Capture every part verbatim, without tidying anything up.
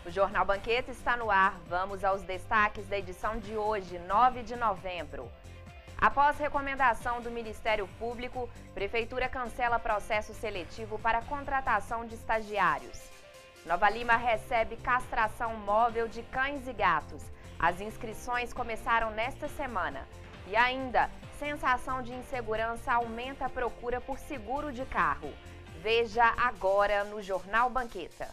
O Jornal Banqueta está no ar. Vamos aos destaques da edição de hoje, nove de novembro. Após recomendação do Ministério Público, Prefeitura cancela processo seletivo para contratação de estagiários. Nova Lima recebe castração móvel de cães e gatos. As inscrições começaram nesta semana. E ainda, sensação de insegurança aumenta a procura por seguro de carro. Veja agora no Jornal Banqueta.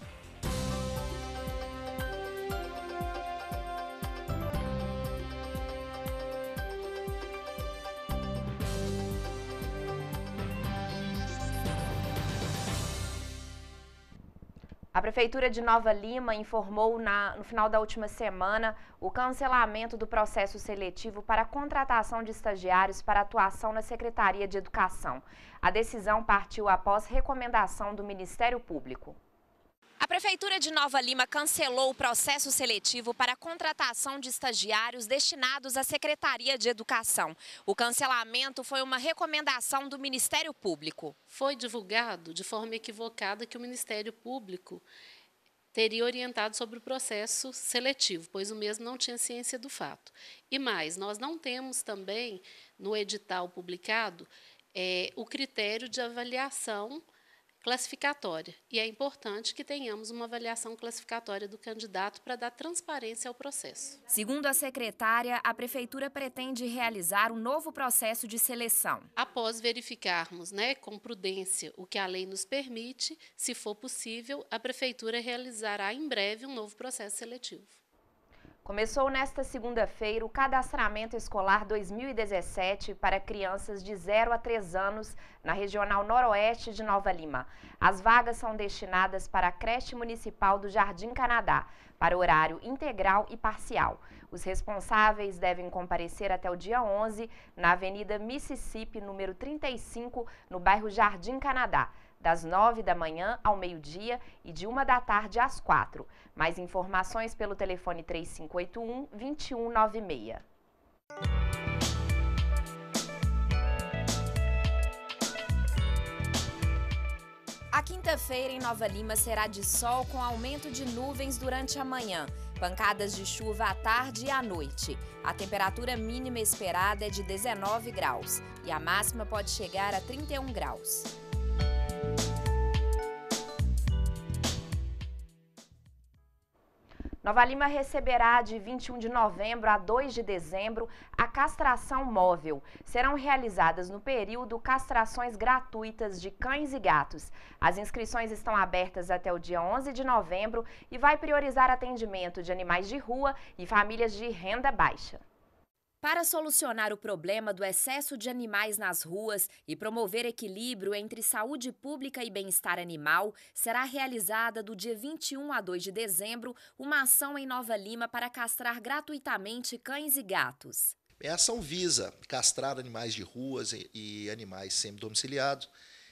A Prefeitura de Nova Lima informou na, no final da última semana o cancelamento do processo seletivo para a contratação de estagiários para atuação na Secretaria de Educação. A decisão partiu após recomendação do Ministério Público. A Prefeitura de Nova Lima cancelou o processo seletivo para a contratação de estagiários destinados à Secretaria de Educação. O cancelamento foi uma recomendação do Ministério Público. Foi divulgado de forma equivocada que o Ministério Público teria orientado sobre o processo seletivo, pois o mesmo não tinha ciência do fato. E mais, nós não temos também no edital publicado é, o critério de avaliação classificatória. E é importante que tenhamos uma avaliação classificatória do candidato para dar transparência ao processo. Segundo a secretária, a Prefeitura pretende realizar um novo processo de seleção. Após verificarmos, né, com prudência o que a lei nos permite, se for possível, a Prefeitura realizará em breve um novo processo seletivo. Começou nesta segunda-feira o cadastramento escolar dois mil e dezessete para crianças de zero a três anos na Regional Noroeste de Nova Lima. As vagas são destinadas para a creche municipal do Jardim Canadá, para horário integral e parcial. Os responsáveis devem comparecer até o dia onze na Avenida Mississippi, número trinta e cinco, no bairro Jardim Canadá, das nove da manhã ao meio-dia e de uma da tarde às quatro. Mais informações pelo telefone três cinco oito um, dois um nove seis. A quinta-feira em Nova Lima será de sol com aumento de nuvens durante a manhã. Pancadas de chuva à tarde e à noite. A temperatura mínima esperada é de dezenove graus e a máxima pode chegar a trinta e um graus. Nova Lima receberá de vinte e um de novembro a dois de dezembro a castração móvel. Serão realizadas no período castrações gratuitas de cães e gatos. As inscrições estão abertas até o dia onze de novembro e vai priorizar atendimento de animais de rua e famílias de renda baixa. Para solucionar o problema do excesso de animais nas ruas e promover equilíbrio entre saúde pública e bem-estar animal, será realizada do dia vinte e um a dois de dezembro uma ação em Nova Lima para castrar gratuitamente cães e gatos. A ação visa castrar animais de ruas e, e animais semi-domiciliados.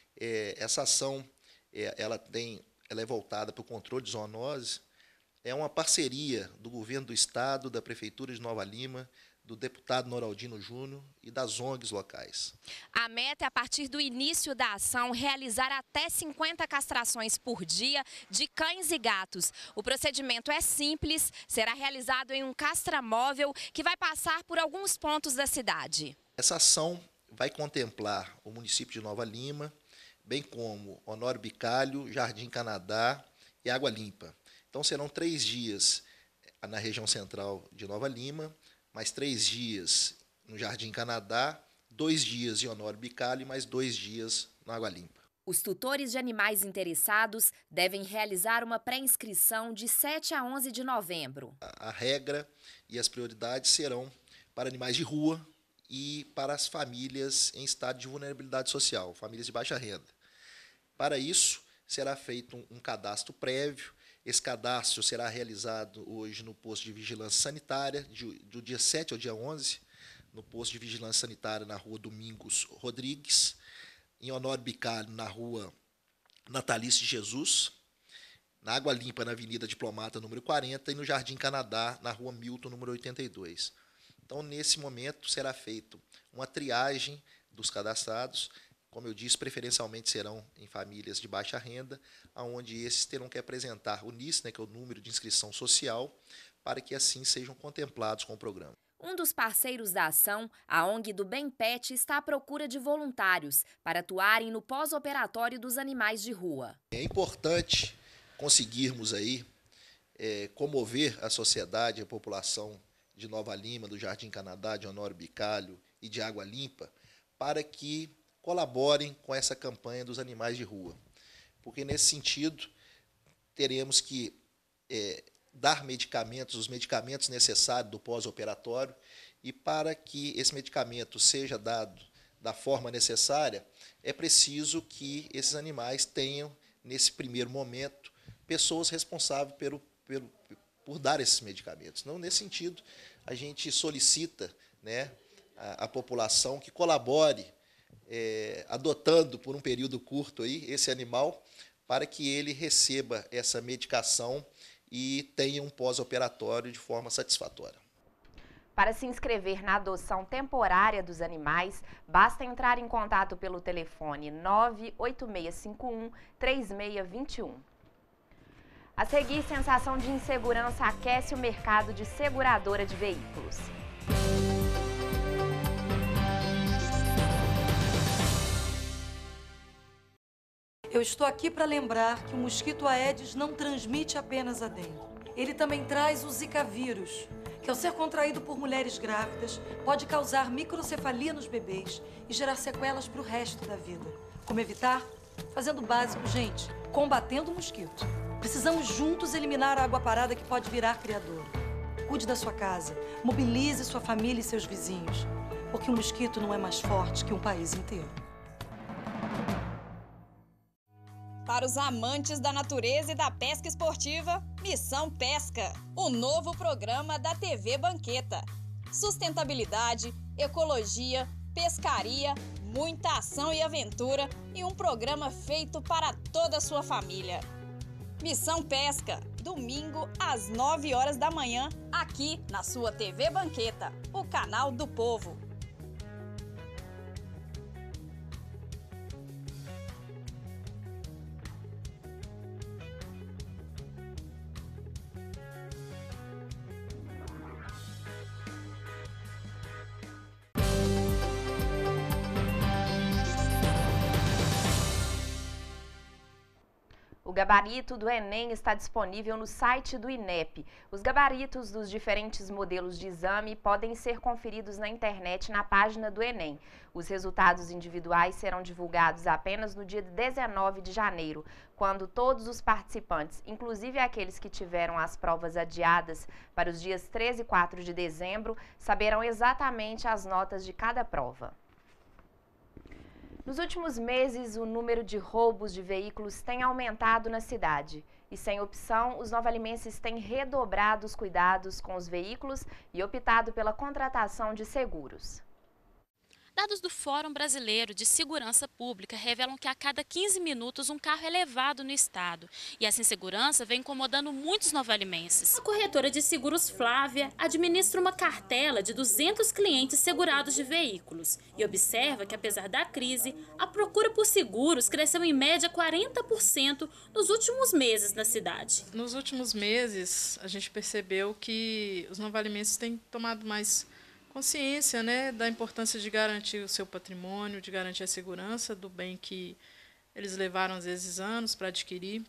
É, essa ação é, ela tem, ela é voltada para o controle de zoonose. É uma parceria do governo do estado, da Prefeitura de Nova Lima, do deputado Noraldino Júnior e das O N Gs locais. A meta é, a partir do início da ação, realizar até cinquenta castrações por dia de cães e gatos. O procedimento é simples, será realizado em um castramóvel que vai passar por alguns pontos da cidade. Essa ação vai contemplar o município de Nova Lima, bem como Honório Bicalho, Jardim Canadá e Água Limpa. Então serão três dias na região central de Nova Lima, mais três dias no Jardim Canadá, dois dias em Honório Bicalho e mais dois dias na Água Limpa. Os tutores de animais interessados devem realizar uma pré-inscrição de sete a onze de novembro. A, a regra e as prioridades serão para animais de rua e para as famílias em estado de vulnerabilidade social, famílias de baixa renda. Para isso, será feito um, um cadastro prévio. Esse cadastro será realizado hoje no posto de vigilância sanitária, de, do dia sete ao dia onze, no posto de vigilância sanitária na rua Domingos Rodrigues, em Honório Bicalho, na rua Natalício de Jesus, na Água Limpa, na Avenida Diplomata, número quarenta, e no Jardim Canadá, na rua Milton, número oitenta e dois. Então, nesse momento, será feita uma triagem dos cadastrados, como eu disse, preferencialmente serão em famílias de baixa renda, onde esses terão que apresentar o N I S, né, que é o número de inscrição social, para que assim sejam contemplados com o programa. Um dos parceiros da ação, a O N G do Bem Pet, está à procura de voluntários para atuarem no pós-operatório dos animais de rua. É importante conseguirmos aí é, comover a sociedade, a população de Nova Lima, do Jardim Canadá, de Honório Bicalho e de Água Limpa, para que colaborem com essa campanha dos animais de rua. Porque, nesse sentido, teremos que é, dar medicamentos, os medicamentos necessários do pós-operatório, e para que esse medicamento seja dado da forma necessária, é preciso que esses animais tenham, nesse primeiro momento, pessoas responsáveis pelo, pelo, por dar esses medicamentos. Então, nesse sentido, a gente solicita, né, a, a população que colabore, É, adotando por um período curto aí, esse animal, para que ele receba essa medicação e tenha um pós-operatório de forma satisfatória. Para se inscrever na adoção temporária dos animais, basta entrar em contato pelo telefone nove oito seis cinco um, três seis dois um. A seguir, sensação de insegurança aquece o mercado de seguradora de veículos. Eu estou aqui para lembrar que o mosquito Aedes não transmite apenas a dengue. Ele também traz o Zika vírus, que ao ser contraído por mulheres grávidas, pode causar microcefalia nos bebês e gerar sequelas para o resto da vida. Como evitar? Fazendo o básico, gente, combatendo o mosquito. Precisamos juntos eliminar a água parada que pode virar criador. Cuide da sua casa, mobilize sua família e seus vizinhos, porque o mosquito não é mais forte que um país inteiro. Para os amantes da natureza e da pesca esportiva, Missão Pesca, o novo programa da T V Banqueta. Sustentabilidade, ecologia, pescaria, muita ação e aventura e um programa feito para toda a sua família. Missão Pesca, domingo às nove horas da manhã, aqui na sua T V Banqueta, o canal do povo. O gabarito do Enem está disponível no site do INEP. Os gabaritos dos diferentes modelos de exame podem ser conferidos na internet na página do Enem. Os resultados individuais serão divulgados apenas no dia dezenove de janeiro, quando todos os participantes, inclusive aqueles que tiveram as provas adiadas para os dias treze e quatro de dezembro, saberão exatamente as notas de cada prova. Nos últimos meses, o número de roubos de veículos tem aumentado na cidade. E sem opção, os novalimenses têm redobrado os cuidados com os veículos e optado pela contratação de seguros. Dados do Fórum Brasileiro de Segurança Pública revelam que a cada quinze minutos um carro é levado no estado. E essa insegurança vem incomodando muitos novalimenses. A corretora de seguros Flávia administra uma cartela de duzentos clientes segurados de veículos e observa que, apesar da crise, a procura por seguros cresceu em média quarenta por cento nos últimos meses na cidade. Nos últimos meses, a gente percebeu que os novalimenses têm tomado mais consciência, né, da importância de garantir o seu patrimônio, de garantir a segurança do bem que eles levaram, às vezes, anos para adquirir.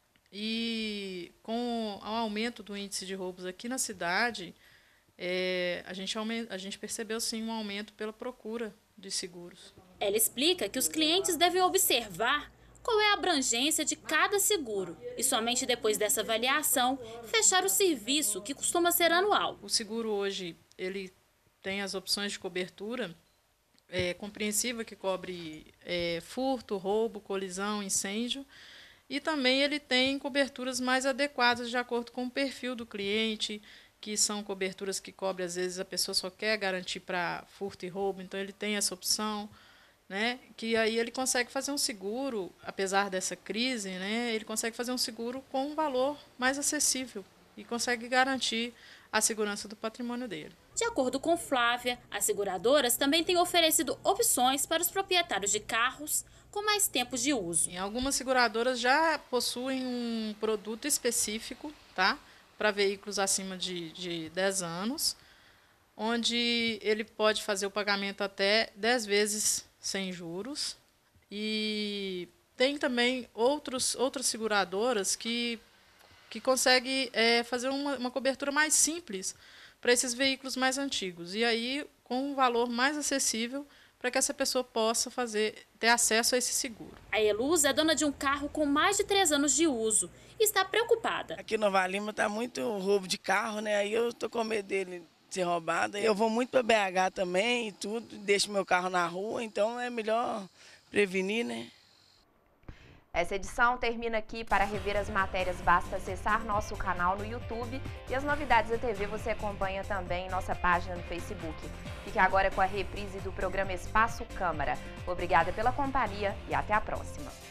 E com o aumento do índice de roubos aqui na cidade, é, a, gente aumenta, a gente percebeu, sim, um aumento pela procura de seguros. Ela explica que os clientes devem observar qual é a abrangência de cada seguro e somente depois dessa avaliação fechar o serviço, que costuma ser anual. O seguro hoje ele tem as opções de cobertura é, compreensiva, que cobre é, furto, roubo, colisão, incêndio, e também ele tem coberturas mais adequadas de acordo com o perfil do cliente, que são coberturas que cobrem, às vezes, a pessoa só quer garantir para furto e roubo, então ele tem essa opção, né, que aí ele consegue fazer um seguro, apesar dessa crise, né, ele consegue fazer um seguro com um valor mais acessível e consegue garantir a segurança do patrimônio dele. De acordo com Flávia, as seguradoras também têm oferecido opções para os proprietários de carros com mais tempo de uso. Em algumas seguradoras já possuem um produto específico, tá? Para veículos acima de, de dez anos, onde ele pode fazer o pagamento até dez vezes sem juros. E tem também outros, outras seguradoras que, que conseguem é, fazer uma, uma cobertura mais simples para esses veículos mais antigos. E aí, com um valor mais acessível, para que essa pessoa possa fazer, ter acesso a esse seguro. A Eluz é dona de um carro com mais de três anos de uso e está preocupada. Aqui no Nova Lima está muito roubo de carro, né? Aí eu estou com medo dele ser roubado. Eu vou muito para B H também e tudo, deixo meu carro na rua, então é melhor prevenir, né? Essa edição termina aqui. Para rever as matérias, basta acessar nosso canal no YouTube e as novidades da T V você acompanha também em nossa página no Facebook. Fique agora com a reprise do programa Espaço Câmara. Obrigada pela companhia e até a próxima.